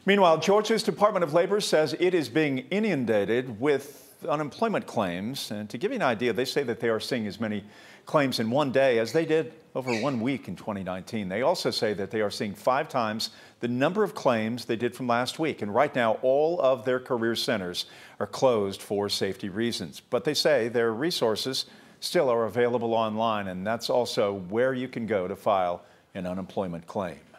Meanwhile, Georgia's Department of Labor says it is being inundated with unemployment claims. And to give you an idea, they say that they are seeing as many claims in one day as they did over 1 week in 2019. They also say that they are seeing 5 times the number of claims they did from last week. And right now, all of their career centers are closed for safety reasons. But they say their resources still are available online, and that's also where you can go to file an unemployment claim.